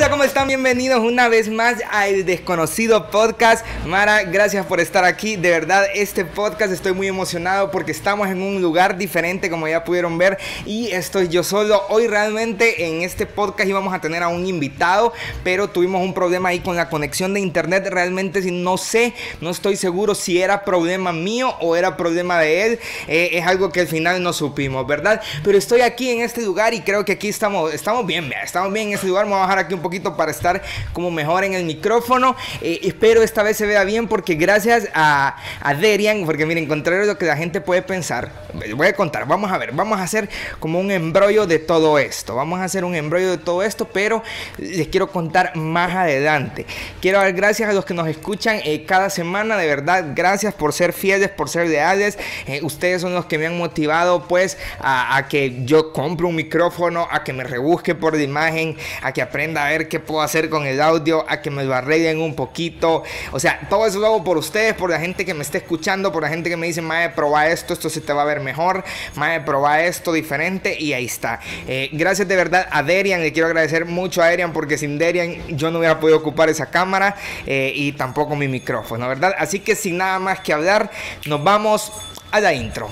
Hola, ¿cómo están? Bienvenidos una vez más a El Desconocido Podcast. Mara, gracias por estar aquí. De verdad, este podcast estoy muy emocionado porque estamos en un lugar diferente, como ya pudieron ver, y estoy yo solo. Hoy realmente en este podcast íbamos a tener a un invitado, pero tuvimos un problema ahí con la conexión de internet. Realmente no sé, no estoy seguro si era problema mío o era problema de él. Es algo que al final no supimos, ¿verdad? Pero estoy aquí en este lugar y creo que aquí estamos bien, estamos bien en este lugar. Me voy a bajar aquí un poquito para estar como mejor en el micrófono. Espero esta vez se vea bien porque gracias a Derian, porque miren, contrario a lo que la gente puede pensar, les voy a contar, vamos a ver, vamos a hacer como un embrollo de todo esto, pero les quiero contar más adelante. Quiero dar gracias a los que nos escuchan cada semana, de verdad, gracias por ser fieles, por ser leales. Ustedes son los que me han motivado pues a que yo compre un micrófono, a que me rebusque por la imagen, a que aprenda a ver qué puedo hacer con el audio, a que me lo arreglen un poquito. O sea, todo eso lo hago por ustedes, por la gente que me está escuchando, por la gente que me dice: mae, proba esto se te va a ver mejor, mae, proba esto diferente, y ahí está. Gracias de verdad a Derian, le quiero agradecer mucho a Derian, porque sin Derian yo no hubiera podido ocupar esa cámara y tampoco mi micrófono, ¿verdad? Así que sin nada más que hablar, nos vamos a la intro.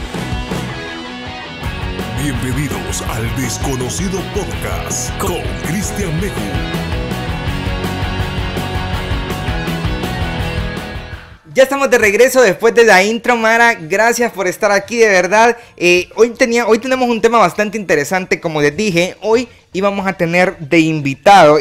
Bienvenidos al Desconocido Podcast con Cristian Meju. Ya estamos de regreso después de la intro, Mara. Gracias por estar aquí, de verdad. Hoy tenemos un tema bastante interesante, como les dije. Hoy íbamos a tener de invitado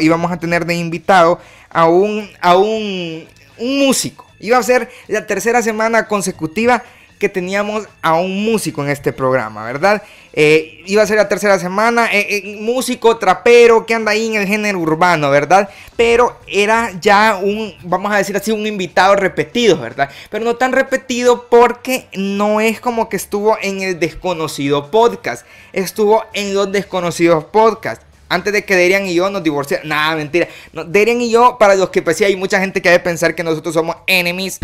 a un músico. Iba a ser la tercera semana consecutiva que teníamos a un músico en este programa, ¿verdad? Iba a ser la tercera semana, músico, trapero, que anda ahí en el género urbano, ¿verdad? Pero era ya vamos a decir así, un invitado repetido, ¿verdad? Pero no tan repetido porque no es como que estuvo en El Desconocido Podcast, estuvo en Los Desconocidos Podcast. Antes de que Derian y yo nos divorciáramos. Nada, mentira. No, Derian y yo, para los que pues sí hay mucha gente que debe pensar que nosotros somos enemies.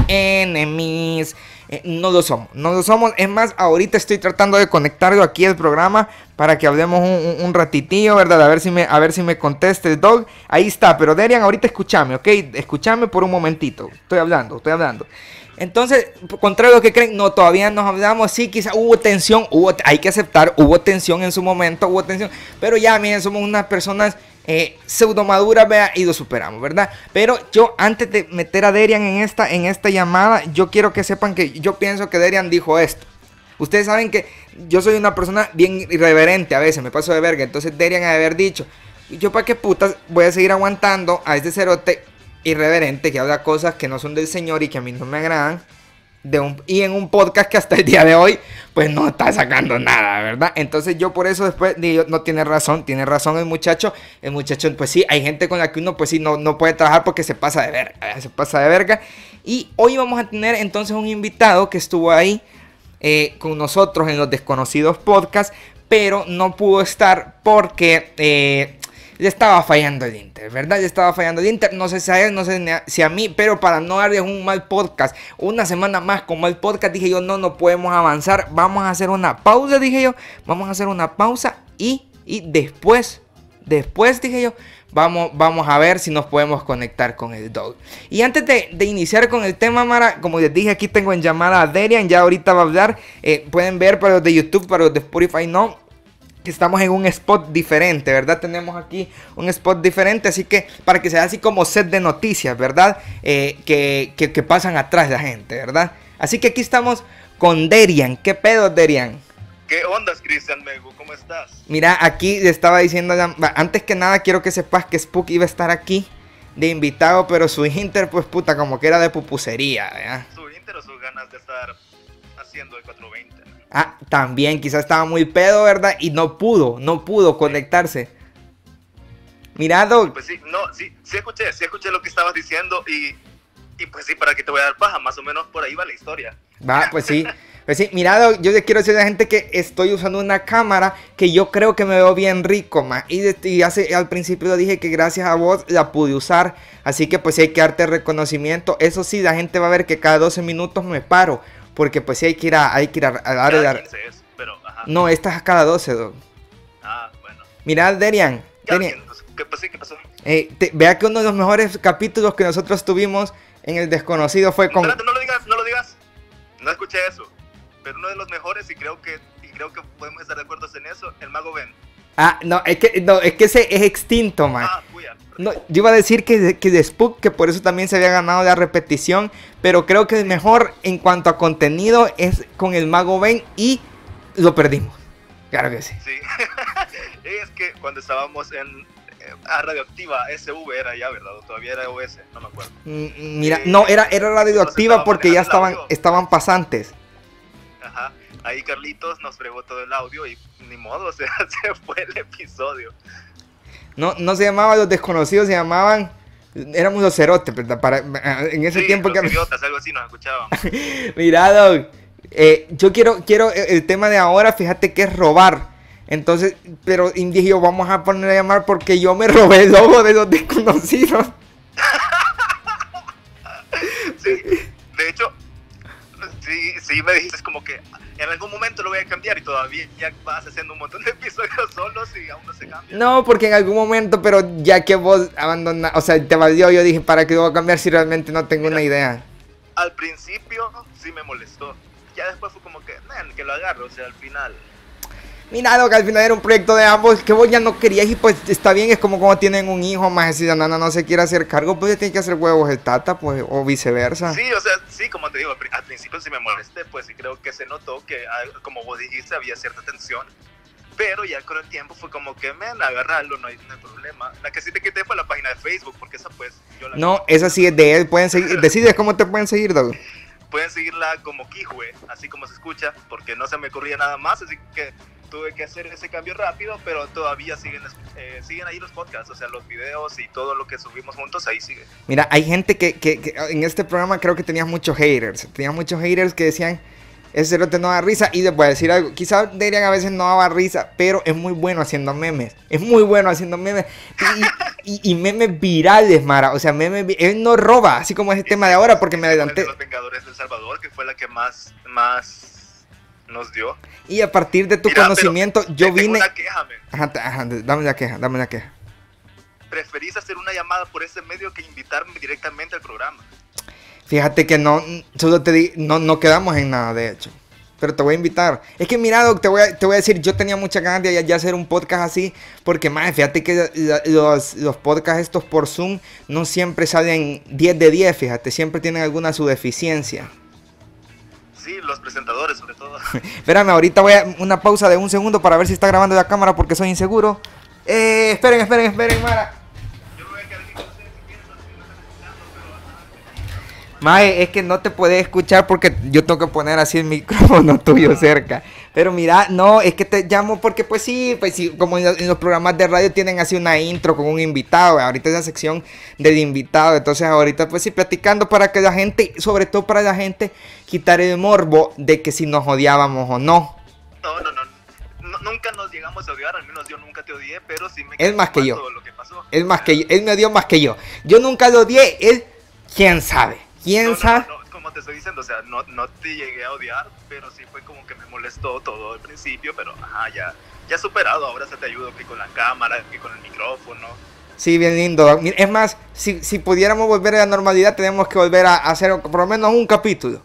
No lo somos. Es más, ahorita estoy tratando de conectarlo aquí al programa para que hablemos un ratitillo, ¿verdad? A ver si me contesta el dog. Ahí está, pero Derian, ahorita escúchame, ¿ok? Escúchame por un momentito. Estoy hablando. Entonces, contrario a lo que creen, no, todavía nos hablamos. Sí, quizá hubo tensión, hay que aceptar, hubo tensión en su momento, pero ya, miren, somos unas personas pseudo maduras, vea, y lo superamos, ¿verdad? Pero yo, antes de meter a Derian en esta llamada, yo quiero que sepan que yo pienso que Derian dijo esto. Ustedes saben que yo soy una persona bien irreverente, a veces me paso de verga. Entonces Derian ha de haber dicho: yo para qué putas voy a seguir aguantando a este cerote irreverente que habla cosas que no son del Señor y que a mí no me agradan, y en un podcast que hasta el día de hoy pues no está sacando nada, ¿verdad? Entonces yo por eso después digo: no, tiene razón el muchacho, pues sí, hay gente con la que uno pues sí no puede trabajar porque se pasa de verga, y hoy vamos a tener entonces un invitado que estuvo ahí con nosotros en Los Desconocidos Podcast, pero no pudo estar porque le estaba fallando el Inter, ¿verdad? No sé si a él, no sé si a mí, pero para no darles un mal podcast, una semana más con mal podcast, dije yo: no podemos avanzar, vamos a hacer una pausa, y después dije yo, vamos a ver si nos podemos conectar con el dog. Y antes de iniciar con el tema, Mara, como les dije, aquí tengo en llamada a Derian, ya ahorita va a hablar. Pueden ver para los de YouTube, para los de Spotify no, que estamos en un spot diferente, ¿verdad? Tenemos aquí un spot diferente, así que para que sea así como set de noticias, ¿verdad? Que pasan atrás de la gente, ¿verdad? Así que aquí estamos con Derian. ¿Qué pedo, Derian? ¿Qué ondas, Cristian Meju? ¿Cómo estás? Mira, aquí le estaba diciendo, antes que nada quiero que sepas que Spook iba a estar aquí de invitado, pero su Inter, pues puta, como que era de pupusería, ¿verdad? Su Inter o sus ganas de estar haciendo el 420. Ah, también, quizás estaba muy pedo, ¿verdad? Y no pudo conectarse. Mira, Doc. Pues sí escuché lo que estabas diciendo y pues sí, ¿para qué te voy a dar paja? Más o menos por ahí va la historia. Va, pues sí. Pues sí, mira, Doc, yo les quiero decir a la gente que estoy usando una cámara que yo creo que me veo bien rico, ma. Y al principio lo dije que gracias a vos la pude usar. Así que pues sí hay que darte reconocimiento. Eso sí, la gente va a ver que cada 12 minutos me paro. Porque pues sí hay que ir a darle la... pero, ajá. No, esta es a cada 12, Doc. Ah, bueno. Mira, Derian. ¿Qué pasó? Vea que uno de los mejores capítulos que nosotros tuvimos en El Desconocido fue con... Espérate, no lo digas, no lo digas. No escuché eso. Pero uno de los mejores, y creo que podemos estar de acuerdo en eso, el Mago Ben. Ah, no, es que ese es extinto, man. Ah, puya. No, yo iba a decir que de Spook, que por eso también se había ganado la repetición, pero creo que el mejor en cuanto a contenido es con el Mago Ben y lo perdimos. Claro que sí. Sí. Es que cuando estábamos en Radioactiva, SV era ya, ¿verdad? O todavía era OS, no me acuerdo. Mira, no, era Radioactiva porque ya estaban pasantes. Ajá. Ahí Carlitos nos fregó todo el audio y ni modo, o sea, se fue el episodio. No se llamaban Los Desconocidos, se llamaban... Éramos los cerotes, ¿verdad? En ese tiempo los que... idiotas, algo así nos escuchaban. Mira, Doug, yo quiero el tema de ahora, fíjate que es robar. Entonces, pero dije yo, vamos a poner a llamar porque yo me robé el logo de Los Desconocidos. Sí, de hecho, sí me dijiste como que en algún momento lo voy a cambiar y todavía ya vas haciendo un montón de episodios solos y aún no se cambia. No, porque en algún momento, pero ya que vos abandonaste, o sea, te valió, yo dije, ¿para qué lo voy a cambiar si realmente no tengo una idea? Al principio sí me molestó, ya después fue como que, man, que lo agarro, o sea, al final... Mira, lo que al final era un proyecto de ambos que vos ya no querías y pues está bien, es como cuando tienen un hijo, más si la nana no se quiere hacer cargo, pues ya tiene que hacer huevos el tata, pues, o viceversa. Sí, o sea, sí, como te digo, al principio sí me molesté, pues sí creo que se notó que, como vos dijiste, había cierta tensión, pero ya con el tiempo fue como que, man, agarrarlo, no hay problema. La que sí te quité fue la página de Facebook, porque esa pues yo la... No, esa sí es de él, pueden seguir, decides cómo te pueden seguir, Doug. Pueden seguirla como Kijue, así como se escucha, porque no se me ocurría nada más, así que tuve que hacer ese cambio rápido, pero todavía siguen ahí los podcasts, o sea, los videos y todo lo que subimos juntos, ahí sigue. Mira, hay gente que en este programa creo que tenías muchos haters que decían, ese cerote no da risa, y les voy a decir algo, quizás Derian a veces no daba risa, pero es muy bueno haciendo memes, y memes virales, Mara, o sea, él no roba, así como ese tema de ahora, porque me adelanté. Los Vengadores del Salvador, que fue la que más nos dio. Y a partir de tu conocimiento, yo vine... Una queja, Ajá, dame la queja. Preferís hacer una llamada por ese medio que invitarme directamente al programa. Fíjate que no, solo te di, no quedamos en nada, de hecho. Pero te voy a invitar. Es que mira, Doc, te voy a decir, yo tenía muchas ganas de ya hacer un podcast así, porque más, fíjate que los podcasts estos por Zoom no siempre salen 10 de 10, fíjate, siempre tienen alguna su deficiencia. Sí, los presentadores sobre todo. Espérame, ahorita voy a una pausa de 1 segundo para ver si está grabando la cámara porque soy inseguro. Esperen, Mara. Yo me voy a quedar aquí con ustedes si quieren, no sé si me están escuchando, pero... Mae, es que no te puedes escuchar porque yo tengo que poner así el micrófono tuyo cerca. Pero mira, no, es que te llamo porque pues sí, como en los programas de radio tienen así una intro con un invitado. Ahorita es la sección del invitado, entonces ahorita pues sí, platicando para que la gente, sobre todo para la gente, quitar el morbo de que si nos odiábamos o no. No, nunca nos llegamos a odiar, al menos yo nunca te odié, pero sí me... Él más que yo. Todo lo que pasó. Él más que yo, él me odió más que yo. Yo nunca lo odié, él, quién sabe. ¿Quién sabe? No, como te estoy diciendo, o sea, no te llegué a odiar, pero sí fue como que me molestó todo al principio, pero ajá, ya superado, ahora se te ayudo que con la cámara, que con el micrófono. Sí, bien lindo. Es más, si pudiéramos volver a la normalidad, tenemos que volver a hacer por lo menos un capítulo.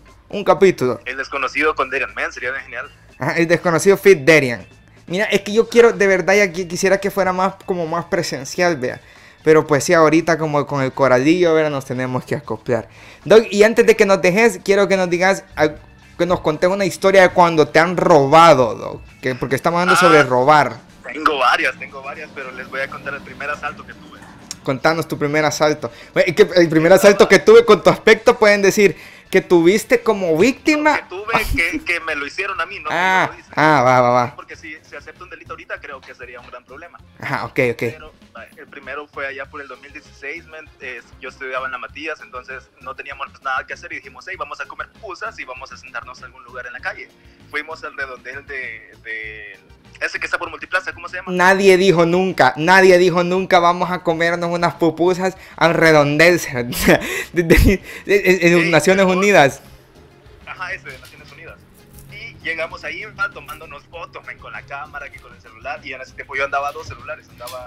El Desconocido con Derian, man, sería genial. Ajá, El Desconocido Fit Derian. Mira, es que yo quiero, de verdad, ya quisiera que fuera más presencial, vea. Pero pues sí, ahorita como con el coralillo, ¿verdad? Nos tenemos que acoplar. Doug, y antes de que nos dejes, quiero que nos digas, que nos contes una historia de cuando te han robado, Doug. Porque estamos hablando sobre robar. Tengo varias, pero les voy a contar el primer asalto que tuve. Contanos tu primer asalto. El primer asalto que tuve con tu aspecto, pueden decir que tuviste como víctima. Que tuve que me lo hicieron a mí, no que yo lo hice. Va. Porque si se acepta un delito ahorita, creo que sería un gran problema. Ajá, ok. Pero el primero fue allá por el 2016, yo estudiaba en la Matías, entonces no teníamos nada que hacer y dijimos, hey, vamos a comer pupusas y vamos a sentarnos en algún lugar en la calle. Fuimos al redondel de ese que está por Multiplaza, ¿cómo se llama? Nadie dijo nunca vamos a comernos unas pupusas al redondel de Naciones Unidas. Ajá, ese de Naciones Unidas. Y llegamos ahí tomándonos fotos con la cámara, que con el celular, y en ese tiempo yo andaba 2 celulares, andaba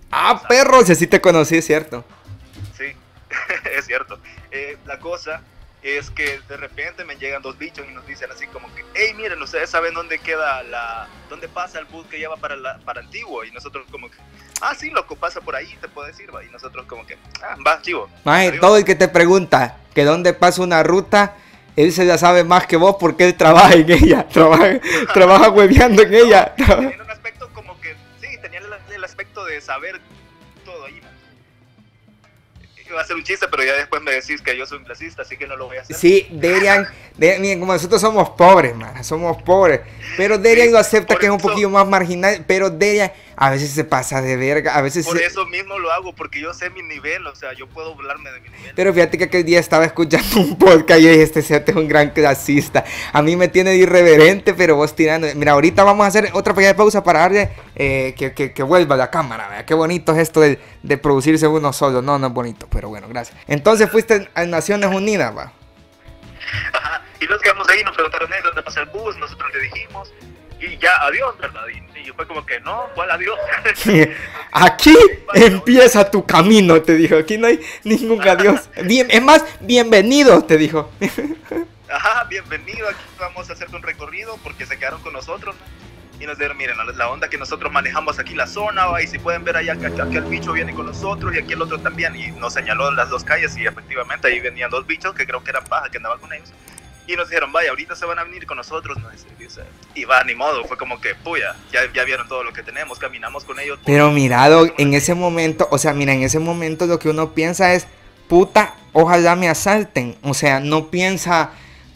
Ah, perro, si así te conocí, es cierto. Sí, es cierto. La cosa es que de repente me llegan dos bichos y nos dicen así como que, hey, miren, ustedes saben dónde queda dónde pasa el bus que lleva para Antiguo, y nosotros como que, ah, sí, loco, pasa por ahí, te puedo decir, va, y nosotros como que, ah, va, chivo. Maje, todo el que te pregunta que dónde pasa una ruta, él se la sabe más que vos porque él trabaja en ella, trabaja hueveando en ella. Tenía un aspecto como que, sí, tenía el aspecto de saber todo ahí, man. Iba a ser un chiste, pero ya después me decís que yo soy un clasista, así que no lo voy a hacer. Sí, miren, como nosotros somos pobres, man, somos pobres, pero Derian Sí, lo acepta por que es un eso- poquillo más marginal, pero Derian a veces se pasa de verga, a veces Por eso mismo lo hago, porque yo sé mi nivel, o sea, yo puedo burlarme de mi nivel. Pero fíjate que aquel día estaba escuchando un podcast y yo dije, este Cerote es un gran clasista. A mí me tiene de irreverente, pero vos tirando. Mira, ahorita vamos a hacer otra pequeña pausa para darle que vuelva la cámara. ¿Verdad? Qué bonito es esto de producirse uno solo. No, no es bonito, pero bueno, gracias. Entonces fuiste a Naciones Unidas, va. Ajá. Y nos quedamos ahí, nos preguntaron, ¿dónde pasa el bus? Nosotros le dijimos, y ya, adiós, ¿verdad? Y fue como que, no, ¿cuál adiós? Aquí empieza tu camino, te dijo. Aquí no hay ningún adiós. Bien, es más, bienvenido, te dijo. Ajá, bienvenido, aquí vamos a hacerte un recorrido porque se quedaron con nosotros, ¿no? Y nos dijeron, miren, la onda que nosotros manejamos aquí la zona, ¿va? Y si pueden ver allá que el bicho viene con nosotros y aquí el otro también, y nos señaló las dos calles y efectivamente ahí venían dos bichos que creo que eran paja, que andaban con ellos. Y nos dijeron, vaya, ahorita se van a venir con nosotros, ¿no? Y va, ni modo, fue como que, puya, ya vieron todo lo que tenemos, caminamos con ellos. Pero mirado, en ese momento, o sea, mira, en ese momento lo que uno piensa es, puta, ojalá me asalten. O sea, no pensás,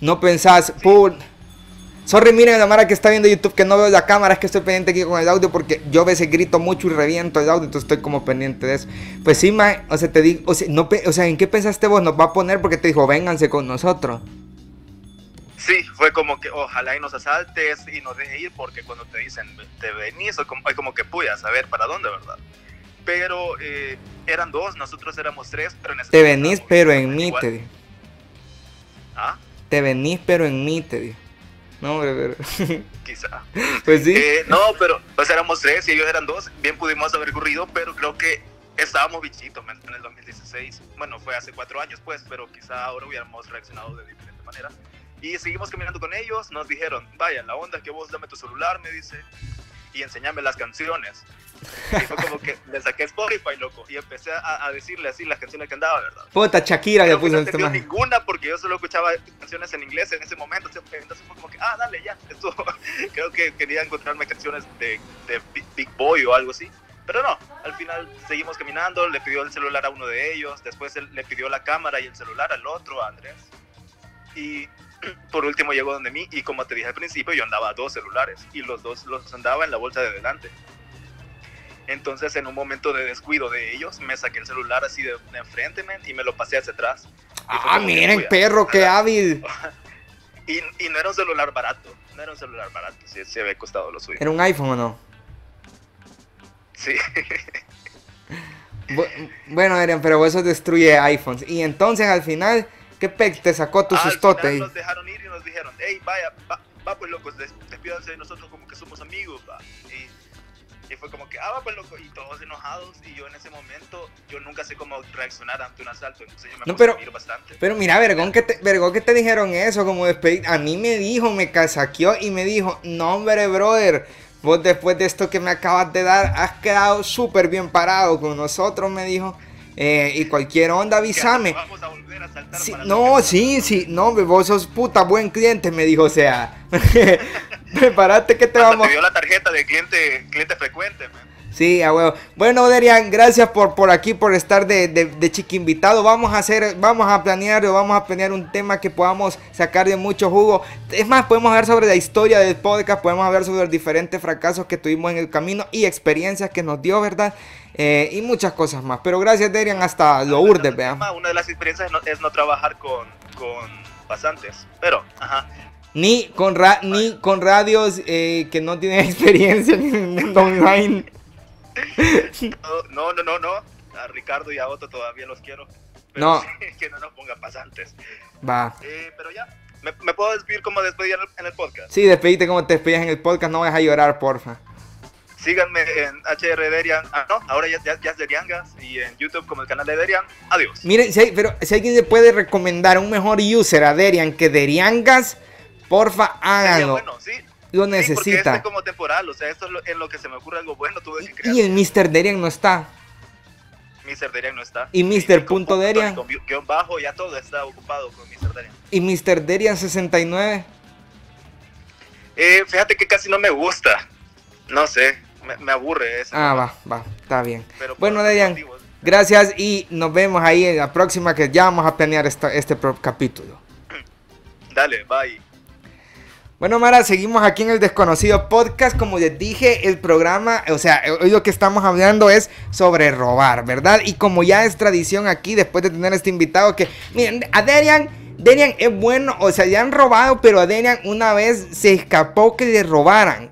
sorry, miren la mara que está viendo YouTube que no veo la cámara, es que estoy pendiente aquí con el audio porque yo a veces grito mucho y reviento el audio, entonces estoy como pendiente de eso. Pues sí, ma, o sea, te digo, o sea, ¿en qué pensaste vos? Nos va a poner porque te dijo, vénganse con nosotros. Sí, fue como que ojalá y nos asaltes y nos deje ir, porque cuando te dicen te venís, hay como que puya, saber para dónde, ¿verdad? Pero eran dos, nosotros éramos tres, pero en ese Te momento venís, éramos pero en mí, igual. te dijo. ¿Ah? Te venís, pero en mí, te dijo. No, hombre, pero... Quizá. Pues sí. No, pero pues éramos tres y ellos eran dos, bien pudimos haber corrido, pero creo que estábamos bichitos en el 2016. Bueno, fue hace 4 años pues, pero quizá ahora hubiéramos reaccionado de diferente manera. Y seguimos caminando con ellos, nos dijeron, vaya, la onda es que vos dame tu celular, me dice, y enséñame las canciones. Y fue como que le saqué Spotify, loco, y empecé a decirle así las canciones que andaba, ¿verdad? Puta, Shakira le Creo que puso no este entendió man. ninguna porque yo solo escuchaba canciones en inglés en ese momento, entonces fue como que, dale, ya, esto. Creo que quería encontrarme canciones de Big Boy o algo así, pero no, al final seguimos caminando, le pidió el celular a uno de ellos, después él le pidió la cámara y el celular al otro, a Andrés, y por último llegó donde mí, y como te dije al principio, yo andaba 2 celulares, y los dos los andaba en la bolsa de delante. Entonces, en un momento de descuido de ellos, me saqué el celular así de enfrente, man, y me lo pasé hacia atrás. Miren, puya, perro, qué hábil. Y no era un celular barato, sí había costado lo suyo. ¿Era un iPhone o no? Sí. Bueno, Adrián, pero eso destruye iPhones. Y entonces, al final, ¿qué pec te sacó tu sustote Al ahí? final nos dejaron ir y nos dijeron, hey, vaya, va pues locos, despídanse de nosotros como que somos amigos, va. Y fue como que, va pues loco, y todos enojados, y yo en ese momento, yo nunca sé cómo reaccionar ante un asalto, entonces yo me puse a reír bastante. Pero mira, vergón que te dijeron eso, como despedir. A mí me dijo, me casaqueó y me dijo, no hombre, brother, vos después de esto que me acabas de dar, has quedado súper bien parado con nosotros, me dijo. Y cualquier onda avísame. Vamos a volver a saltar Sí, para no, sí, no, vos sos puta buen cliente, me dijo, o sea, prepárate que te Hasta vamos. te dio la tarjeta de cliente frecuente, man. Sí, a huevo. Bueno, Derian, gracias por aquí, por estar de chiqui invitado. Vamos a planear un tema que podamos sacar de mucho jugo. Es más, podemos hablar sobre la historia del podcast, podemos hablar sobre los diferentes fracasos que tuvimos en el camino y experiencias que nos dio, ¿verdad? Y muchas cosas más. Pero gracias, Derian, hasta lo urdes, vean. Una de las experiencias es no trabajar con pasantes, pero, ajá. Ni con radios que no tienen experiencia en el mundo online. No. A Ricardo y a Otto todavía los quiero. Pero No. sí, que no nos pongan pasantes. Va. Pero ya, ¿me puedo despedir como despedí en el podcast? Sí, despedite como te despedías en el podcast, no vayas a llorar, porfa. Síganme en HR Derian. No, ahora ya es Deriangas. Y en YouTube como el canal de Derian. Adiós. Miren, pero si alguien le puede recomendar un mejor user a Derian que Deriangas, porfa, háganlo. Bueno, sí. Lo Sí, necesita. porque este como temporal, o sea, esto es en lo que se me ocurre algo bueno, tuve que crear. Y el Mr. Derian no está. Mr. Derian no está. Y Mr. Punto Derian. Con guión bajo, ya todo está ocupado con Mr. Derian. Y Mr. Derian 69. Fíjate que casi no me gusta. No sé, me aburre ese. Va, está bien. Pero bueno, por Derian, motivos. gracias y nos vemos ahí en la próxima que ya vamos a planear este capítulo. Dale, bye. Bueno, Mara, seguimos aquí en el Desconocido Podcast. Como les dije, el programa, o sea, hoy lo que estamos hablando es sobre robar, ¿verdad? Y como ya es tradición aquí, después de tener este invitado que, miren, a Derian es bueno, o sea, ya han robado, pero a Derian una vez se escapó que le robaran.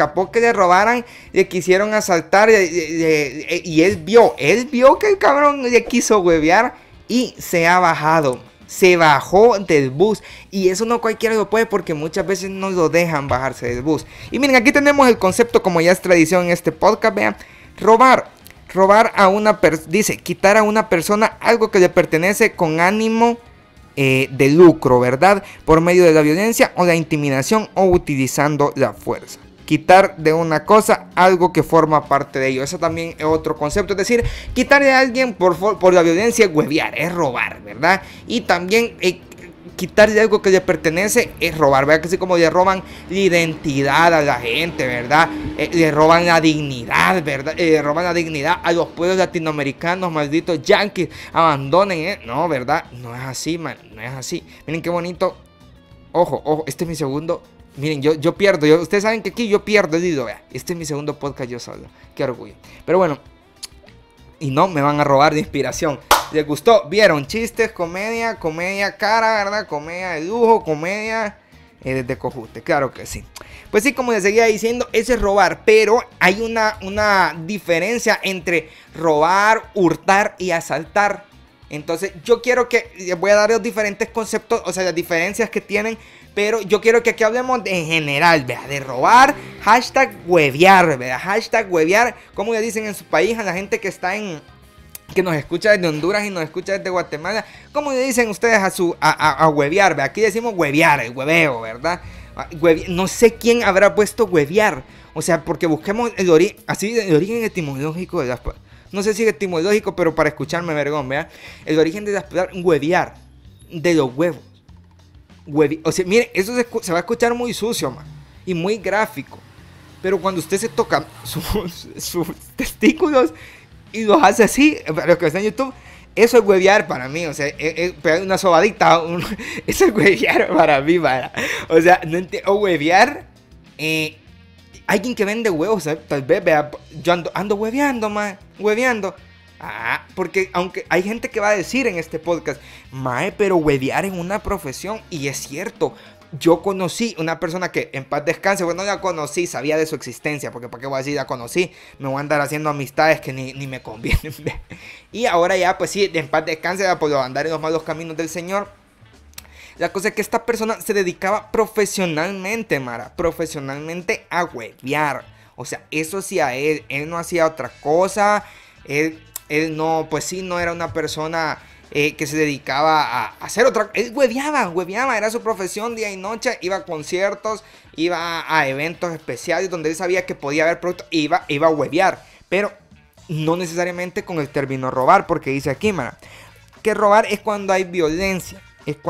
Le quisieron asaltar y él vio que el cabrón le quiso huevear y se ha bajado. Se bajó del bus y eso no cualquiera lo puede porque muchas veces no lo dejan bajarse del bus. Y miren, aquí tenemos el concepto como ya es tradición en este podcast, vean, robar a una persona, dice, quitar a una persona algo que le pertenece con ánimo de lucro, ¿verdad? Por medio de la violencia o la intimidación o utilizando la fuerza. Quitar de una cosa algo que forma parte de ello. Eso también es otro concepto. Es decir, quitarle a alguien por la violencia es huevear, es robar, ¿verdad? Y también quitarle algo que le pertenece es robar, ¿verdad? Que así como le roban la identidad a la gente, ¿verdad? Le roban la dignidad, ¿verdad? Le roban la dignidad a los pueblos latinoamericanos, malditos yanquis. Abandonen, No, ¿verdad? No es así, man. No es así. Miren qué bonito. Ojo, este es mi segundo. Miren, yo pierdo, ustedes saben que aquí yo pierdo, digo, vea, este es mi segundo podcast yo solo, qué orgullo. Pero bueno, y no me van a robar de inspiración. ¿Les gustó? ¿Vieron? Chistes, comedia cara, ¿verdad? Comedia de lujo, comedia de cojute, claro que sí. Pues sí, como les seguía diciendo, eso es robar, pero hay una diferencia entre robar, hurtar y asaltar. Entonces yo quiero que, les voy a dar los diferentes conceptos, o sea, las diferencias que tienen. Pero yo quiero que aquí hablemos en general, vea, de robar, hashtag huevear, vea, hashtag huevear, como le dicen en su país a la gente que está que nos escucha desde Honduras y nos escucha desde Guatemala, ¿cómo le dicen ustedes a huevear? Vea, aquí decimos huevear, el hueveo, ¿verdad? No sé quién habrá puesto huevear, o sea, porque busquemos el origen etimológico de las palabras. No sé si es etimológico, pero para escucharme, vergón, vea, el origen de las palabras, huevear, de los huevos. O sea, miren, eso se va a escuchar muy sucio, man, y muy gráfico. Pero cuando usted se toca sus testículos y los hace así, para los que están en YouTube, eso es huevear para mí. O sea, pegar una sobadita, eso es huevear para mí, para. O sea, no entiendo. O huevear, alguien que vende huevos, ¿sabes? Tal vez, vea, yo ando hueveando, man, hueveando. Porque aunque hay gente que va a decir en este podcast, mae, pero huevear es una profesión. Y es cierto, yo conocí una persona que en paz descanse, bueno, no la conocí, sabía de su existencia, porque para qué voy a decir la conocí, me voy a andar haciendo amistades que ni me convienen. Y ahora ya, pues sí, en paz descanse, pues andar en los malos caminos del Señor. La cosa es que esta persona se dedicaba profesionalmente, Mara, profesionalmente a huevear. O sea, eso sí a él no hacía otra cosa, él no, pues sí, no era una persona que se dedicaba a hacer otra. Él hueveaba, era su profesión día y noche. Iba a conciertos, iba a eventos especiales donde él sabía que podía haber productos. Iba a huevear, pero no necesariamente con el término robar, porque dice aquí, mira, que robar es cuando hay violencia.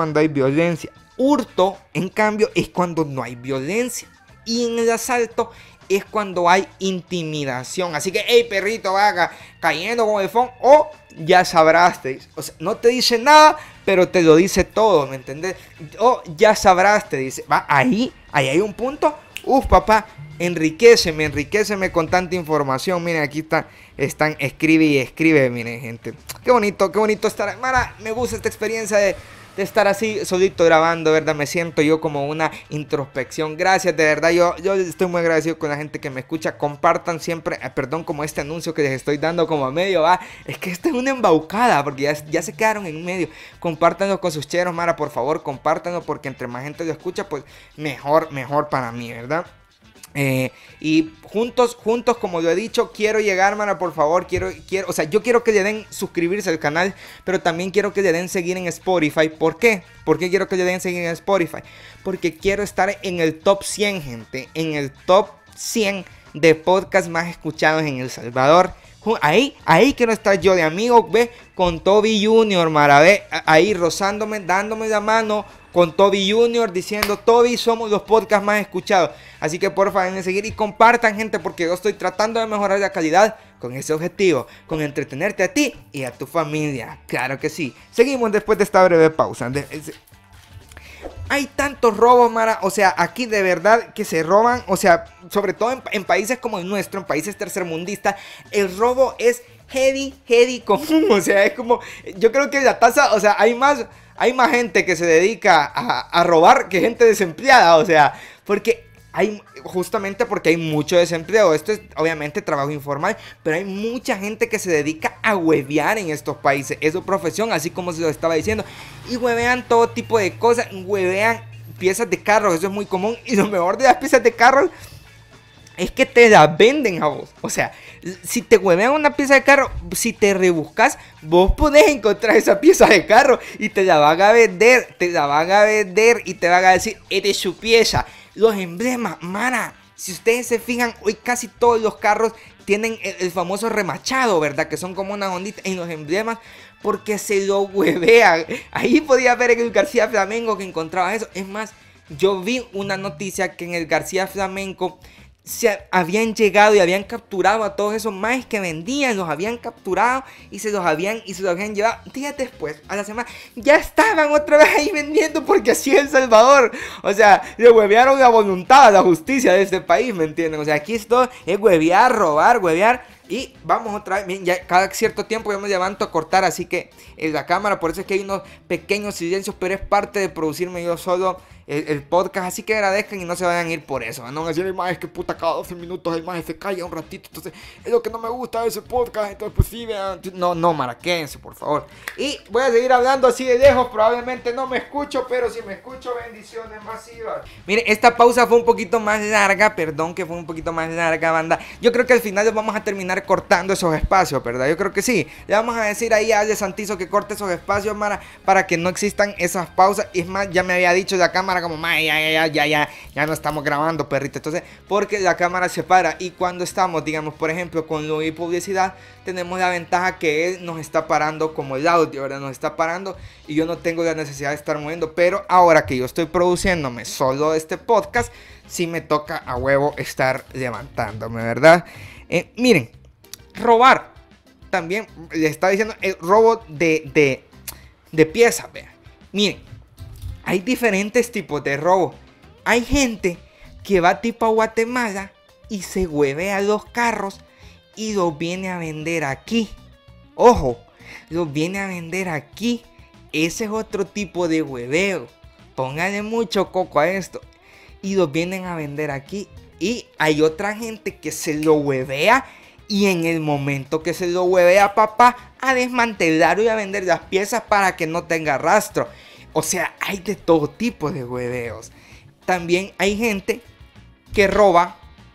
Hurto, en cambio, es cuando no hay violencia. Y en el asalto es cuando hay intimidación. Así que, hey, perrito, vaga, cayendo con el phone, o ya sabrás. O sea, no te dice nada, pero te lo dice todo, ¿me entendés? O ya sabrás, te dice. Va, ahí hay un punto. Uf, papá, enriquéceme con tanta información. Miren, aquí están, escribe y escribe, miren, gente. Qué bonito estar. Mara, me gusta esta experiencia de estar así solito grabando, ¿verdad? Me siento yo como una introspección. Gracias, de verdad, yo estoy muy agradecido con la gente que me escucha. Compartan siempre, perdón, como este anuncio que les estoy dando como a medio, va. Es que esta es una embaucada, porque ya se quedaron en medio. Compártanlo con sus cheros, Mara, por favor, compártanlo, porque entre más gente lo escucha, pues mejor para mí, ¿verdad? Y juntos, como lo he dicho, quiero llegar, mana, por favor, o sea, yo quiero que le den suscribirse al canal, pero también quiero que le den seguir en Spotify. ¿Por qué? ¿Por qué quiero que le den seguir en Spotify? Porque quiero estar en el top 100, gente, en el top 100 de podcasts más escuchados en El Salvador. Ahí quiero estar yo de amigo, ve, con Toby Junior, mara, ve, ahí rozándome, dándome la mano con Toby Junior, diciendo, Toby, somos los podcasts más escuchados. Así que por favor, denle seguir y compartan, gente, porque yo estoy tratando de mejorar la calidad con ese objetivo, con entretenerte a ti y a tu familia. Claro que sí. Seguimos después de esta breve pausa. Hay tantos robos, mara, o sea, aquí de verdad que se roban, o sea, sobre todo en países como el nuestro, en países tercermundistas, el robo es heavy común, o sea, es como, yo creo que la tasa, o sea, hay más gente que se dedica a robar que gente desempleada, o sea, justamente porque hay mucho desempleo. Esto es obviamente trabajo informal, pero hay mucha gente que se dedica a huevear en estos países. Es su profesión, así como se lo estaba diciendo. Y huevean todo tipo de cosas. Huevean piezas de carros, eso es muy común. Y lo mejor de las piezas de carros es que te las venden a vos. O sea, si te huevean una pieza de carro, si te rebuscas, vos podés encontrar esa pieza de carro y te la van a vender. Te la van a vender y te van a decir, eres su pieza. Los emblemas, mana, si ustedes se fijan, hoy casi todos los carros tienen el famoso remachado, ¿verdad? Que son como una ondita en los emblemas, porque se lo huevean. Ahí podía ver en el García Flamenco que encontraba eso. Es más, yo vi una noticia que en el García Flamenco se habían llegado y habían capturado a todos esos maes que vendían, los habían capturado y se los habían llevado. Días después, a la semana, ya estaban otra vez ahí vendiendo, porque así es El Salvador. O sea, le huevearon la voluntad a la justicia de este país, ¿me entienden? O sea, aquí esto es huevear, robar, huevear. Y vamos otra vez, bien, ya cada cierto tiempo yo me levanto a cortar, así que en la cámara, por eso es que hay unos pequeños silencios, pero es parte de producirme yo solo el podcast, así que agradezcan y no se vayan a ir por eso. No van a decir, es que puta, cada 12 minutos el maje se calla un ratito, entonces es lo que no me gusta de ese podcast, entonces pues sí, vean. No, mara, quédense, por favor. Y voy a seguir hablando así de lejos, probablemente no me escucho, pero si me escucho, bendiciones masivas. Miren, esta pausa fue un poquito más larga, perdón que fue un poquito más larga, banda. Yo creo que al final vamos a terminar cortando esos espacios, ¿verdad? Yo creo que sí. Le vamos a decir ahí a Ale Santizo que corte esos espacios, mara, para que no existan esas pausas. Y es más, ya me había dicho la cámara como, ya no estamos grabando, perrito. Entonces, porque la cámara se para y cuando estamos, digamos, por ejemplo, con lo y publicidad, tenemos la ventaja que él nos está parando como el audio, ¿verdad? Nos está parando y yo no tengo la necesidad de estar moviendo. Pero ahora que yo estoy produciéndome solo este podcast, sí me toca a huevo estar levantándome, ¿verdad? Miren, robar, también le está diciendo el robo de piezas, vean. Miren, hay diferentes tipos de robo. Hay gente que va tipo a Guatemala y se huevea los carros y los viene a vender aquí. Ojo, los viene a vender aquí. Ese es otro tipo de hueveo. Pónganle mucho coco a esto. Y los vienen a vender aquí. Y hay otra gente que se lo huevea. Y en el momento que se lo huevea, papá, a desmantelarlo y a vender las piezas para que no tenga rastro. O sea, hay de todo tipo de hueveos. También hay gente que roba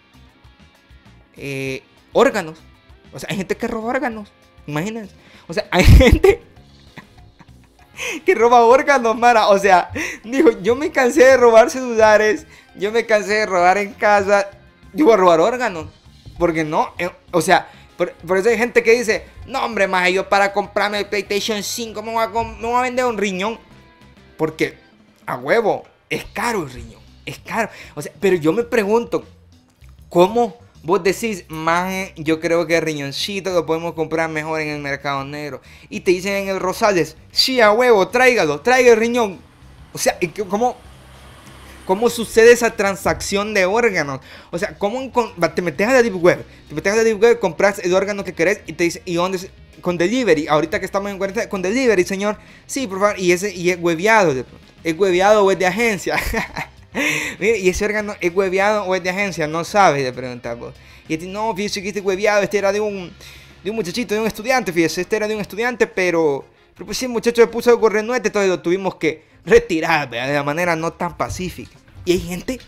órganos. O sea, hay gente que roba órganos. Imagínense. O sea, hay gente que roba órganos, mara. O sea, dijo, yo me cansé de robar celulares. Yo me cansé de robar en casa. Yo voy a robar órganos. Porque no, o sea, por eso hay gente que dice, no hombre, más yo para comprarme el PlayStation 5 me voy a vender un riñón. Porque a huevo, es caro el riñón, es caro. O sea, pero yo me pregunto, ¿cómo vos decís, maje, yo creo que el riñoncito lo podemos comprar mejor en el mercado negro? Y te dicen en el Rosales, sí, a huevo, tráigalo, traiga el riñón. O sea, ¿cómo sucede esa transacción de órganos? O sea, ¿cómo te metes a la Deep Web? Te metes a la Deep Web, compras el órgano que querés y te dice, ¿y dónde? Con delivery. Ahorita que estamos en cuarentena, con delivery, señor. Sí, por favor. Y es hueveado. ¿Es hueveado o es de agencia? Mire, y ese órgano es hueveado o es de agencia. No sabes, le preguntas vos. Y él no, fíjese que este hueveado, este era de un muchachito, de un estudiante, fíjese. Este era de un estudiante, pero pues sí, el muchacho le puso algo renuente, entonces lo tuvimos que retirar, ¿verdad? De la manera no tan pacífica. Y hay gente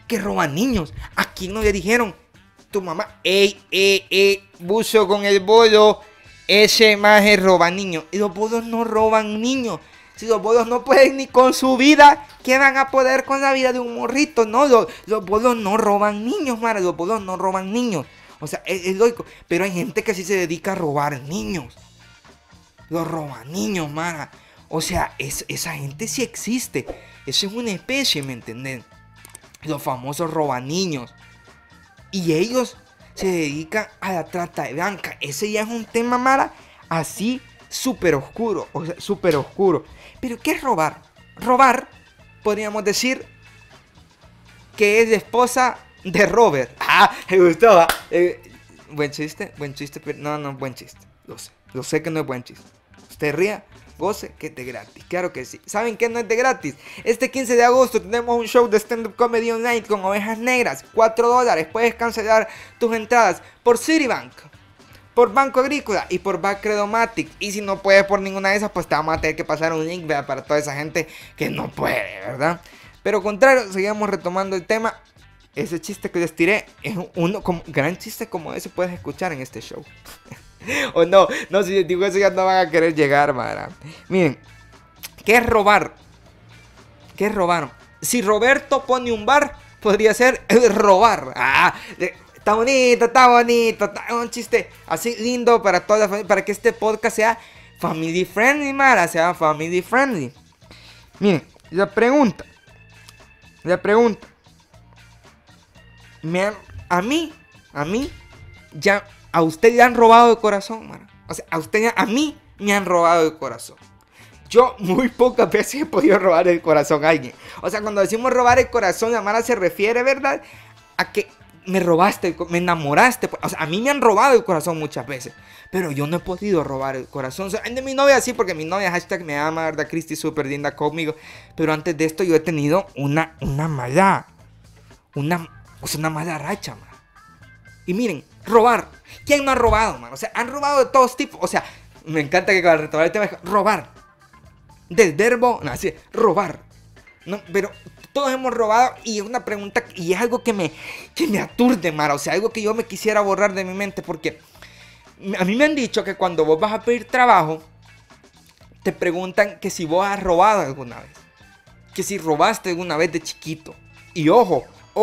que roban niños. ¿A quién no le dijeron? Tu mamá, buzo con el bolo, ese maje roba niños. Y los bolos no roban niños. Si los bolos no pueden ni con su vida, ¿qué van a poder con la vida de un morrito? No, los bolos no roban niños, Mara. Los bolos no roban niños. O sea, es lógico. Pero hay gente que sí se dedica a robar niños. Los roban niños, Mara. O sea, esa gente sí existe. Eso es una especie, ¿me entienden? Los famosos roban niños. Y ellos se dedican a la trata de blancas. Ese ya es un tema, Mara, así súper oscuro. O sea, súper oscuro. Pero ¿qué es robar? Robar, podríamos decir, que es la esposa de Robert. Ah, me gustó. Buen chiste, pero no, buen chiste. Lo sé que no es buen chiste. Usted ría, goce, que es de gratis. Claro que sí. ¿Saben qué no es de gratis? Este 15 de agosto tenemos un show de stand-up comedy online con Ovejas Negras. $4. Puedes cancelar tus entradas por Citibank, por Banco Agrícola y por Bacredomatic. Y si no puedes por ninguna de esas, pues te vamos a tener que pasar un link, ¿verdad? Para toda esa gente que no puede, ¿verdad? Pero contrario, seguimos retomando el tema. Ese chiste que les tiré es uno como gran chiste como ese puedes escuchar en este show. O no, si les digo eso ya no van a querer llegar, Mara. Miren, ¿qué es robar? ¿Qué es robar? Si Roberto pone un bar, podría ser robar. Está bonito, está un chiste así lindo para toda la familia, para que este podcast sea family friendly, Mara, sea family friendly. Miren, la pregunta. A mí, ya, a usted le han robado el corazón, Mara. O sea, a mí me han robado el corazón. Yo muy pocas veces he podido robar el corazón a alguien. O sea, cuando decimos robar el corazón, la Mara se refiere, ¿verdad? A que me robaste, me enamoraste. O sea, a mí me han robado el corazón muchas veces. Pero yo no he podido robar el corazón. O sea, de mi novia sí, porque mi novia hashtag me ama, ¿verdad? Cristi súper linda conmigo. Pero antes de esto yo he tenido una mala racha, man. Y miren, robar. ¿Quién no ha robado, man? O sea, han robado de todos tipos. O sea, me encanta que para retomar el tema es robar. Del verbo, no, así, robar. No, pero todos hemos robado y es una pregunta y es algo que me aturde, Mara. O sea, algo que yo me quisiera borrar de mi mente porque a mí me han dicho que cuando vos vas a pedir trabajo te preguntan que si vos has robado alguna vez. Que si robaste alguna vez de chiquito. Y ojo,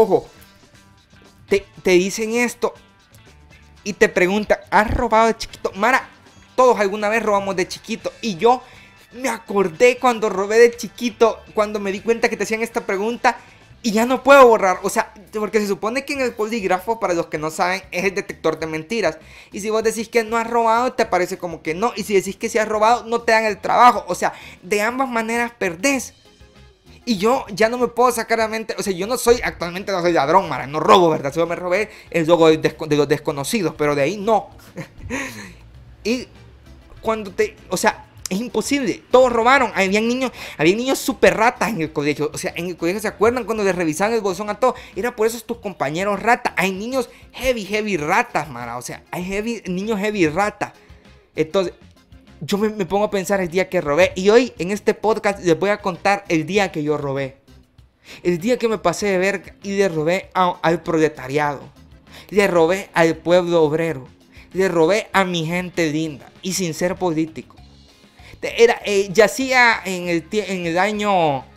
te dicen esto y te preguntan, ¿has robado de chiquito? Mara, todos alguna vez robamos de chiquito. Y yo me acordé cuando robé de chiquito, cuando me di cuenta que te hacían esta pregunta y ya no puedo borrar. O sea, porque se supone que en el polígrafo, para los que no saben, es el detector de mentiras. Y si vos decís que no has robado, te parece como que no. Y si decís que sí has robado, no te dan el trabajo. O sea, de ambas maneras perdés. Y yo ya no me puedo sacar a la mente. O sea, yo actualmente no soy ladrón, Mara. No robo, ¿verdad? Solo me robé el logo de los desconocidos. Pero de ahí no. Y cuando o sea, es imposible. Todos robaron. Habían niños súper ratas en el colegio. O sea, en el colegio, ¿se acuerdan cuando les revisaban el bolsón a todos? Era por eso tus compañeros ratas. Hay niños heavy ratas, Mara. O sea, hay niños heavy ratas. Entonces, yo me pongo a pensar el día que robé. Y hoy en este podcast les voy a contar el día que yo robé. El día que me pasé de verga y le robé al proletariado. Le robé al pueblo obrero. Le robé a mi gente linda. Y sin ser político. Yacía en el año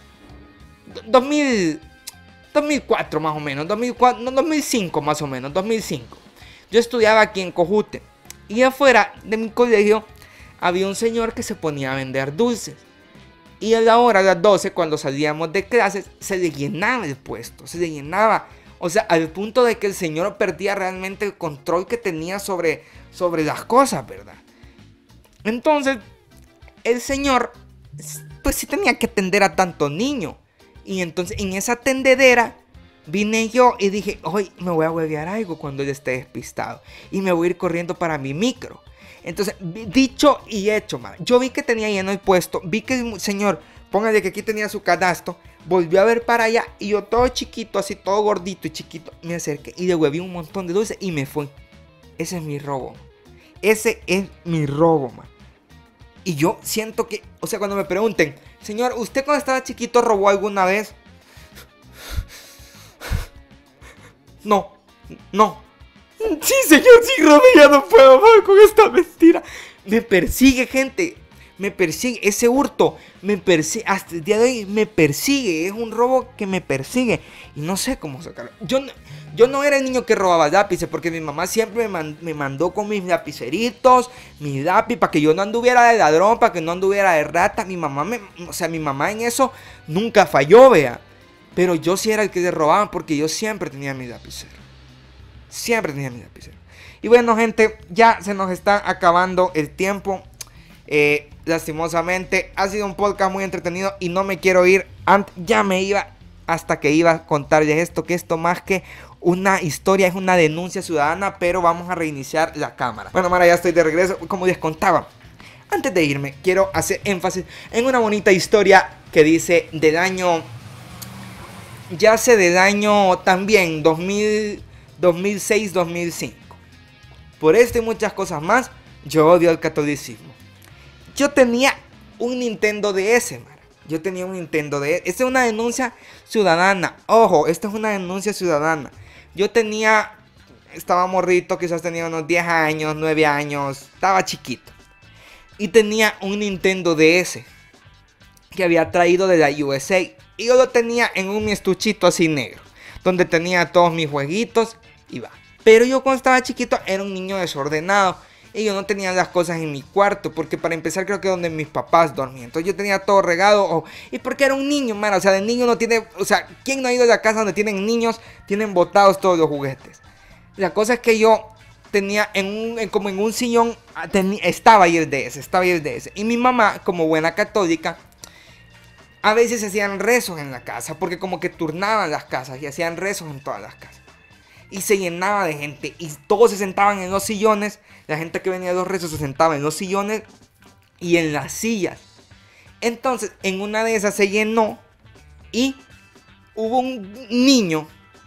2004 más o menos. 2005 más o menos. 2005. Yo estudiaba aquí en Cojute. Y afuera de mi colegio había un señor que se ponía a vender dulces. Y a la hora, a las 12, cuando salíamos de clases, se le llenaba el puesto. Se le llenaba. O sea, al punto de que el señor perdía realmente el control que tenía sobre las cosas, ¿verdad? Entonces, el señor, pues sí tenía que atender a tanto niño. Y entonces, en esa tendedera, vine yo y dije, hoy me voy a huevear algo cuando él esté despistado. Y me voy a ir corriendo para mi micro. Entonces, dicho y hecho, man. Yo vi que tenía lleno el puesto. Vi que el señor, póngale que aquí tenía su canasto. Volvió a ver para allá. Y yo todo chiquito, así todo gordito y chiquito, me acerqué y le hueví un montón de dulces y me fui. Ese es mi robo. Ese es mi robo, man. Y yo siento que, o sea, cuando me pregunten, señor, ¿usted cuando estaba chiquito robó alguna vez? No. Sí, señor, sí, Robé, ya no puedo más con esta mentira. Me persigue, gente. Me persigue. Ese hurto me persigue. Hasta el día de hoy me persigue. Es un robo que me persigue. Y no sé cómo sacarlo. Yo no era el niño que robaba lápices, porque mi mamá siempre me mandó con mis lapiceritos, mis lápiz, para que yo no anduviera de ladrón, para que no anduviera de rata. Mi mamá en eso nunca falló, vea. Pero yo sí era el que le robaban, porque yo siempre tenía mi lapicero. Siempre tenía mi lapicero. Y bueno, gente, ya se nos está acabando el tiempo. Lastimosamente, ha sido un podcast muy entretenido y no me quiero ir. Ya me iba hasta que iba a contarles esto, que esto más que una historia es una denuncia ciudadana, pero vamos a reiniciar la cámara. Bueno, Mara, ya estoy de regreso. Como les contaba, antes de irme, quiero hacer énfasis en una bonita historia que dice del año, del año también 2006-2005. Por esto y muchas cosas más, yo odio el catolicismo. Yo tenía un Nintendo DS, Mara. Yo tenía un Nintendo DS. Esta es una denuncia ciudadana. Ojo, esta es una denuncia ciudadana. Estaba morrito, quizás tenía unos 10 años, 9 años. Estaba chiquito. Y tenía un Nintendo DS que había traído de la USA. Y yo lo tenía en un estuchito así negro, donde tenía todos mis jueguitos y va. Pero yo cuando estaba chiquito era un niño desordenado. Y yo no tenía las cosas en mi cuarto, porque para empezar creo que donde mis papás dormían. Entonces yo tenía todo regado. Y porque era un niño, mano. O sea, de niño no tiene... O sea, ¿quién no ha ido a la casa donde tienen niños? Tienen botados todos los juguetes. La cosa es que yo tenía como en un sillón, estaba ahí el DS. Y mi mamá, como buena católica, a veces hacían rezos en la casa, porque como que turnaban las casas y hacían rezos en todas las casas. Y se llenaba de gente y todos se sentaban en los sillones. La gente que venía de los rezos se sentaba en los sillones y en las sillas. Entonces, en una de esas se llenó y hubo un niño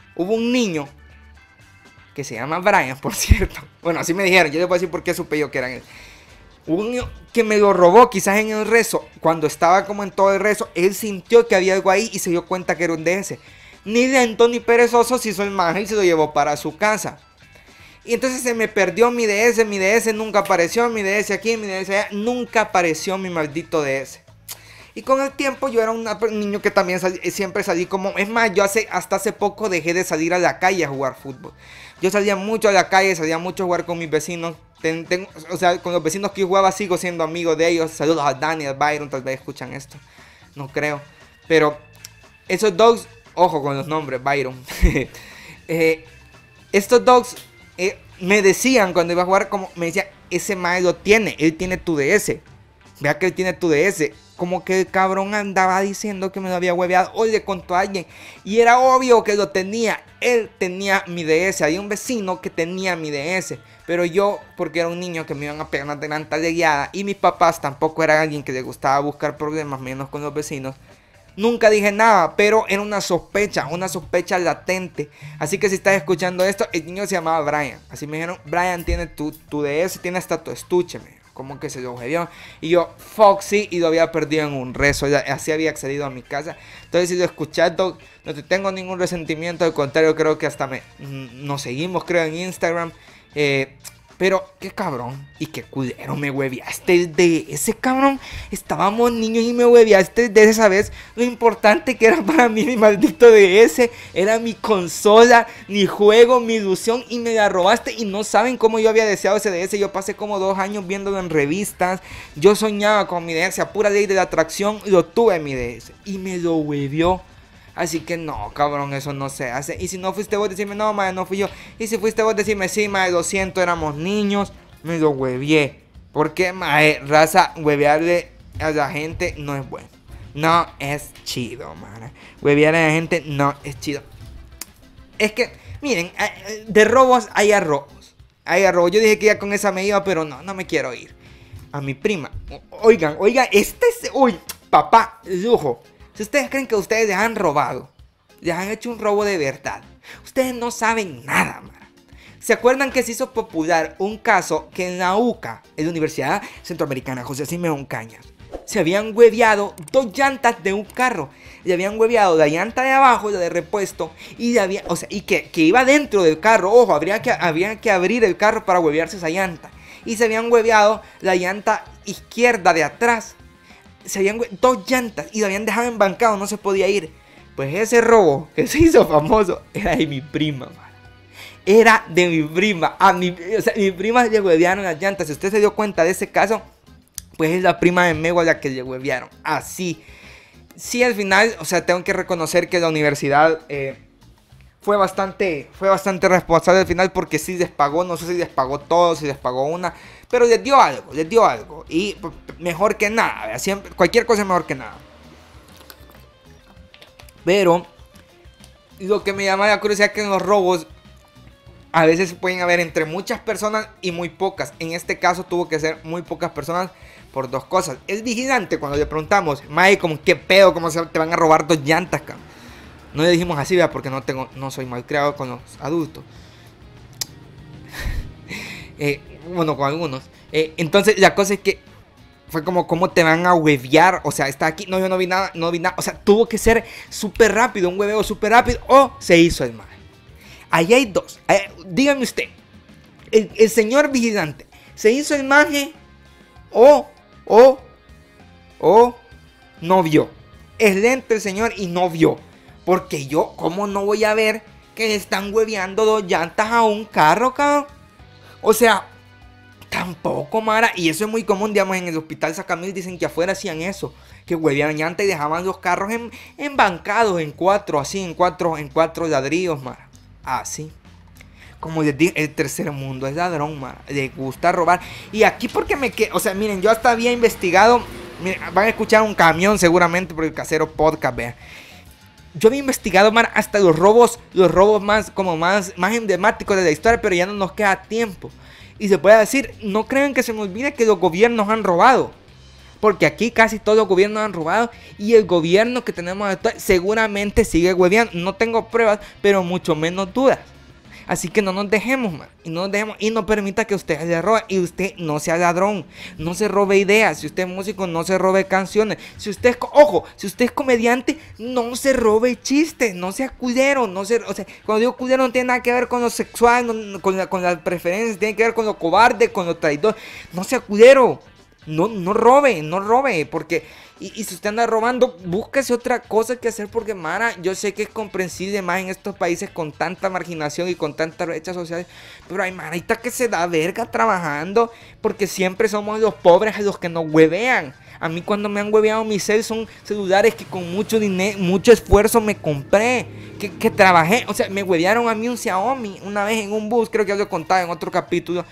que se llama Brian, por cierto. Bueno, así me dijeron, yo les voy a decir por qué supe yo que era él. Hubo un niño que me lo robó quizás en el rezo. Cuando estaba como en todo el rezo, él sintió que había algo ahí y se dio cuenta que era un DS. Ni lento ni perezoso se hizo el maje y se lo llevó para su casa. Y entonces se me perdió mi DS nunca apareció, mi DS aquí, mi DS allá, nunca apareció mi maldito DS. Y con el tiempo yo era un niño que también siempre salí como... Es más, yo hasta hace poco dejé de salir a la calle a jugar fútbol. Yo salía mucho a la calle, salía mucho a jugar con mis vecinos. O sea, con los vecinos que yo jugaba sigo siendo amigo de ellos. Saludos a Dani, a Byron, tal vez escuchan esto. No creo. Pero esos dogs... Ojo con los nombres, Byron. Estos dogs me decían cuando iba a jugar, como me decían, ese mae lo tiene, él tiene tu DS. Vea que él tiene tu DS. Como que el cabrón andaba diciendo que me lo había hueveado. Hoy le contó a alguien. Y era obvio que lo tenía. Él tenía mi DS. Había un vecino que tenía mi DS. Pero yo, porque era un niño que me iban a pegar una gran talegueada. Y mis papás tampoco eran alguien que le gustaba buscar problemas, menos con los vecinos. Nunca dije nada, pero era una sospecha latente. Así que si estás escuchando esto, el niño se llamaba Brian. Así me dijeron, Brian tiene tu DS, tiene hasta tu estuche. Como que se lo jodió. Y yo, Foxy, y lo había perdido en un rezo. Así había accedido a mi casa. Entonces, si lo escuchas, no te tengo ningún resentimiento. Al contrario, creo que hasta nos seguimos, creo, en Instagram. Pero, qué cabrón y qué culero, me hueveaste de ese cabrón. Estábamos niños y me hueveaste de esa vez. Lo importante que era para mí mi maldito DS. Era mi consola, mi juego, mi ilusión. Y me la robaste y no saben cómo yo había deseado ese DS. Yo pasé como 2 años viéndolo en revistas. Yo soñaba con mi DS, a pura ley de la atracción. Lo tuve en mi DS y me lo huevió. Así que no, cabrón, eso no se hace. Y si no fuiste vos, decime, no, madre, no fui yo. Y si fuiste vos, decime, sí, madre, lo siento, éramos niños. Me lo huevié. Porque, madre, raza, huevearle a la gente no es bueno. No es chido, madre. Huevear a la gente no es chido. Es que, miren, de robos hay a robos. Hay a robos. Yo dije que ya con esa me iba, pero no me quiero ir. A mi prima. Oigan, uy, papá, lujo. Si ustedes creen que ustedes les han robado, les han hecho un robo de verdad, ustedes no saben nada, man. ¿Se acuerdan que se hizo popular un caso que en la UCA, en la Universidad Centroamericana José Simeón Cañas, se habían hueveado 2 llantas de un carro. Le habían hueveado la llanta de abajo, la de repuesto, y que iba dentro del carro. Ojo, había que abrir el carro para huevearse esa llanta. Y se habían hueveado la llanta izquierda de atrás. 2 llantas y lo habían dejado embancado, no se podía ir. Pues ese robo que se hizo famoso era de mi prima, man. Era de mi prima. Mi prima le huevearon las llantas. Si usted se dio cuenta de ese caso, pues es la prima de Mego a la que le huevearon. Así. Sí, al final, tengo que reconocer que la universidad fue bastante responsable al final, porque sí les pagó, no sé si les pagó todo, si les pagó una, pero les dio algo. Y mejor que nada, siempre, cualquier cosa es mejor que nada. Pero lo que me llama la curiosidad es que en los robos a veces pueden haber entre muchas personas y muy pocas. En este caso tuvo que ser muy pocas personas por 2 cosas. El vigilante, cuando le preguntamos, Mae, como qué pedo, cómo te van a robar 2 llantas, cabrón. No le dijimos así, ¿verdad? Porque no soy mal criado con los adultos. Bueno, con algunos. Entonces la cosa es que fue como, ¿cómo te van a huevear? Está aquí. No, yo no vi nada. Tuvo que ser súper rápido, un hueveo súper rápido. O se hizo el mal. Ahí hay 2. Dígame usted, el señor vigilante, ¿se hizo el maje o no vio? Es lento el señor y no vio. Porque yo, ¿cómo no voy a ver que le están hueveando 2 llantas a un carro, cabrón? Tampoco, mara. Y eso es muy común, digamos, en el hospital Sacamil dicen que afuera hacían eso. Que hueveaban llantas y dejaban los carros embancados en 4, así, en cuatro ladrillos, mara. Así. Como les dije, el tercer mundo es ladrón, mara. Le gusta robar. Y aquí porque miren, yo hasta había investigado. Miren, van a escuchar un camión seguramente por el Casero Podcast, vean. Yo había investigado, man, hasta los robos más emblemáticos de la historia, pero ya no nos queda tiempo. Y se puede decir, no crean que se me olvide que los gobiernos han robado. Porque aquí casi todos los gobiernos han robado. Y el gobierno que tenemos actual seguramente sigue hueveando. No tengo pruebas, pero mucho menos dudas. Así que no nos dejemos, man. Y no permita que usted le robe. Y usted no sea ladrón. No se robe ideas. Si usted es músico, no se robe canciones. Si usted es comediante, no se robe chistes. No sea culero. Cuando digo culero no tiene nada que ver con lo sexual, con las preferencias. Tiene que ver con lo cobarde, con lo traidor. No sea culero. No robe. Porque... Y si usted anda robando, búsquese otra cosa que hacer, porque, mara, yo sé que es comprensible más en estos países con tanta marginación y con tantas brechas sociales, pero hay marita que se da verga trabajando, porque siempre somos los pobres los que nos huevean. A mí cuando me han hueveado mis son celulares que con mucho dinero, mucho esfuerzo me compré, que trabajé. Me huevearon a mí un Xiaomi una vez en un bus, creo que ya lo he contado en otro capítulo.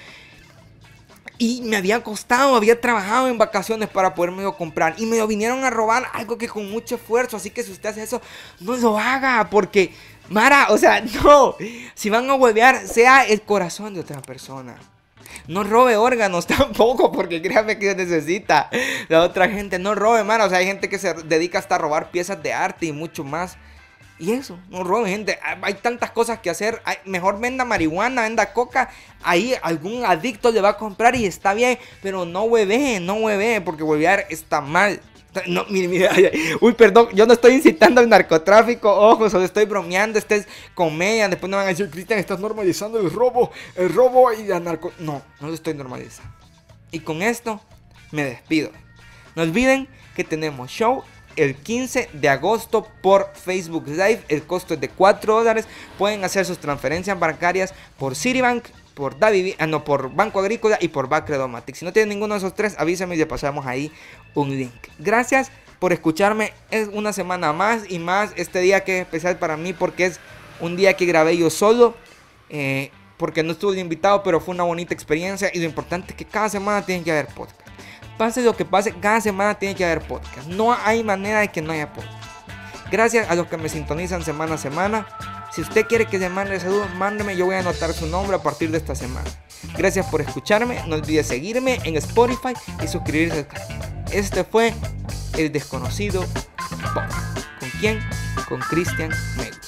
Y me había costado, había trabajado en vacaciones para podérmelo comprar. Y me lo vinieron a robar, algo que con mucho esfuerzo. Así que si usted hace eso, no lo haga. Porque, mara, no. Si van a huevear, sea el corazón de otra persona. No robe órganos tampoco, porque créame que necesita la otra gente. No robe, mara. Hay gente que se dedica hasta a robar piezas de arte y mucho más. Y eso, no roben, gente. Hay tantas cosas que hacer. Mejor venda marihuana, venda coca. Ahí algún adicto le va a comprar y está bien. Pero no hueve, porque huevear está mal. No, mire. Uy, perdón, yo no estoy incitando al narcotráfico. Ojo, solo estoy bromeando. Esta es comedia. Después no van a decir, Cristian, estás normalizando el robo y la narco. No lo estoy normalizando. Y con esto me despido. No olviden que tenemos show el 15 de agosto por Facebook Live. El costo es de $4. Pueden hacer sus transferencias bancarias por Citibank, por por Banco Agrícola y por Bacredomatic. Si no tienen ninguno de esos 3, avísenme y le pasamos ahí un link. Gracias por escucharme. Es una semana más y más. Este día que es especial para mí porque es un día que grabé yo solo. Porque no estuve invitado, pero fue una bonita experiencia. Y lo importante es que cada semana tiene que haber podcast. Pase lo que pase, cada semana tiene que haber podcast. No hay manera de que no haya podcast. Gracias a los que me sintonizan semana a semana. Si usted quiere que le mande saludos, mándeme. Yo voy a anotar su nombre a partir de esta semana. Gracias por escucharme. No olvide seguirme en Spotify y suscribirse al canal. Este fue El Desconocido Podcast. ¿Con quién? Con Cristian Mego.